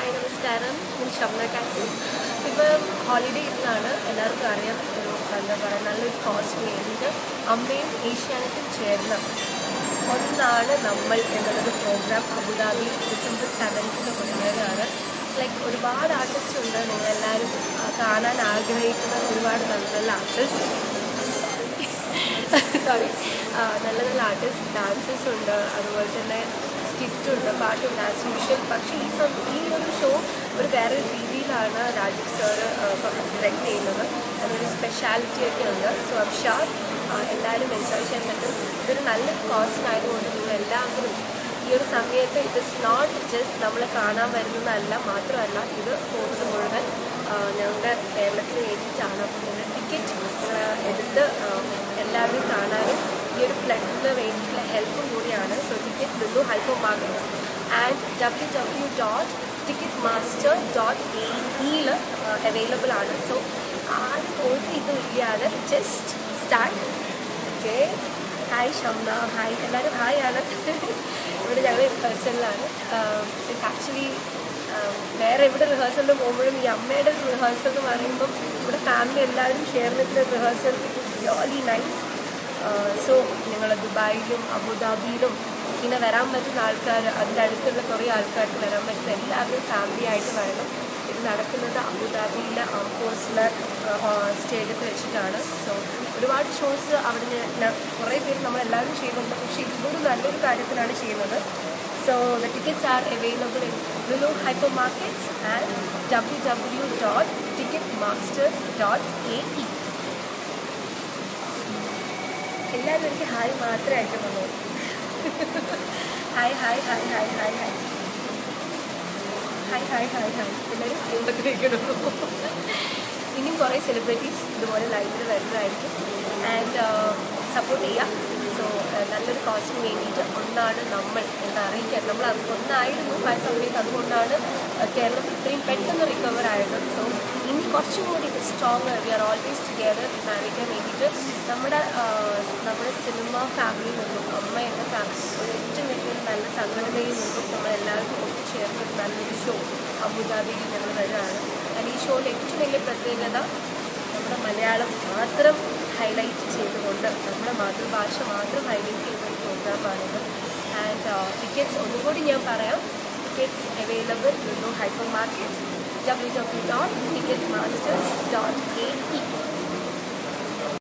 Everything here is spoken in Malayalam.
ഹായ് നമസ്കാരം, ഞാൻ ഷംന കാസിം. ഇപ്പം ഹോളിഡേയ്സിലാണ് എല്ലാവർക്കും അറിയാം. എന്താ പറയുക, നല്ലൊരു കോസ്റ്റ് വേണ്ടിയിട്ട് അമ്മയും ഏഷ്യാനെറ്റും ചേർന്ന് ഒന്നാണ് നമ്മൾ എന്നുള്ളൊരു പ്രോഗ്രാം അബുദാബി ഡിസംബർ 7th കൊണ്ടുവരികയാണ്. ലൈക്ക് ഒരുപാട് ആർട്ടിസ്റ്റ് ഉണ്ട്, നിങ്ങളെല്ലാവരും കാണാൻ ആഗ്രഹിക്കുന്ന ഒരുപാട് നല്ല നല്ല ആർട്ടിസ്റ്റ് നല്ല നല്ല ആർട്ടിസ്റ്റ് ഡാൻസേഴ്സ് ഉണ്ട്, അതുപോലെ തന്നെ സ്കിറ്റുണ്ട്, പാട്ടുണ്ട് ആസ് യൂഷ്വൽ. പക്ഷേ ഈ ഒരു ഷോ ഒരു വേറെ രീതിയിലാണ് രാജീവ് സാറ് ഡയറക്റ്റ് ചെയ്യുന്നത്. അതൊരു സ്പെഷ്യാലിറ്റി ഒക്കെ ഉണ്ട്. സോ ഐം ഷുവർ എല്ലാവരും എൻജോയ് ചെയ്യാൻ പറ്റും. ഇതൊരു നല്ല കോസ്റ്റ് ആയതുകൊണ്ട് നിങ്ങൾ എല്ലാവരും ഈ ഒരു സമയത്ത് ഇറ്റ് ഇസ് നോട്ട് ജസ്റ്റ് നമ്മളെ കാണാൻ വരുന്നതല്ല, മാത്രമല്ല ഇത് പോകുന്നത് മുഴുവൻ ഞങ്ങളുടെ കേരളത്തിന് വേണ്ടിയിട്ടാണ്. അപ്പോൾ നിങ്ങൾ ടിക്കറ്റ് എടുത്ത് എല്ലാവരും കാണാനും ഈ ഒരു ഫ്ലഡിന് വേണ്ടിയിട്ടുള്ള ഹെൽപ്പും കൂടിയാണ്. So ticket Lulu hyper market and www.ticketmaster.ae available ആണ്. സോ ആരും പോയിട്ട് ഇത് ഇല്ലാതെ just start. Okay, hi Shamna, hi എല്ലാവരും ഹായ് ആണ്. ഇവിടെ ഞങ്ങൾ റിഹേഴ്സലിലാണ്. ഇറ്റ്സ് ആക്ച്വലി വേറെ എവിടെ റിഹേഴ്സലിന് പോകുമ്പോഴും ഈ അമ്മയുടെ റിഹേഴ്സൽ എന്ന് പറയുമ്പം ഇവിടെ ഫാമിലി എല്ലാവരും ചേർന്നിട്ട് റിഹേഴ്സൽ റിയലി നൈസ്. സോ നിങ്ങൾ ദുബായിലും അബുദാബിയിലും പിന്നെ വരാൻ പറ്റുന്ന ആൾക്കാർ, അതിൻ്റെ അടുത്തുള്ള കുറേ ആൾക്കാർക്ക് വരാൻ പറ്റുന്ന എല്ലാവരും ഫാമിലി ആയിട്ട് വരണം. ഇത് നടക്കുന്നത് അബുദാബിയിലെ ആംഫോഴ്സിലെ സ്റ്റേഡിയത്തിൽ വെച്ചിട്ടാണ്. സോ ഒരുപാട് ഷോസ് അവിടെ കുറേ പേര് നമ്മളെല്ലാവരും ചെയ്യുന്നുണ്ട്, പക്ഷേ ഇതൊരു നല്ലൊരു കാര്യത്തിലാണ് ചെയ്യുന്നത്. So the tickets are available in Lulu hypermarkets and www.ticketmasters.ae. എല്ലാവരും എനിക്ക് ഹായ് മാത്രമേ അയക്കുന്നുള്ളൂ. Hi hi hi hi hi hi hi hi hi hi എല്ലാവരും എന്തൊക്കെയുള്ളൂ. ഇനിയും കുറേ സെലിബ്രിറ്റീസ് ഇതുപോലെ ലൈവിൽ വരുന്നതായിരിക്കും. ആൻഡ് സപ്പോർട്ട് ചെയ്യാം. സോ നല്ലൊരു കോസ്റ്റിന് വേണ്ടിയിട്ട് ഒന്നാണ് നമ്മൾ എന്ന് അറിയിക്കാൻ. നമ്മൾ അത് ഒന്നായിരുന്നു ആ സമയത്ത്, അതുകൊണ്ടാണ് കേരളം ഇത്രയും പെട്ടെന്ന് റിക്കവർ ആയത്. സോ ഇനി കുറച്ചും കൂടി strong, we are always together കാണിക്കാൻ വേണ്ടിയിട്ട് നമ്മുടെ സിനിമ ഫാമിലിയിൽ നിന്നും അമ്മ എന്ന ഫാമിലി ഒരു ഏറ്റവും വലിയൊരു നല്ല സംഘടനയിൽ നിന്നും നമ്മളെല്ലാവരും ഒത്തുചേർന്ന് നല്ലൊരു ഷോ അബുദാബിയിൽ ഞങ്ങൾ വരികയാണ്. ഈ ഷോയിൽ ഏറ്റവും വലിയ പ്രത്യേകത നമ്മുടെ മലയാളം മാത്രം ഹൈലൈറ്റ് ചെയ്തുകൊണ്ട്, നമ്മുടെ മാതൃഭാഷ മാത്രം ഹൈലൈറ്റ് ചെയ്യുന്ന ഒരു പ്രോഗ്രാമാണിത്. ആൻഡ് ടിക്കറ്റ്സ് ഒന്നുകൂടി ഞാൻ പറയാം. Tickets available Lulu hyper market www.ticketmasters.ae.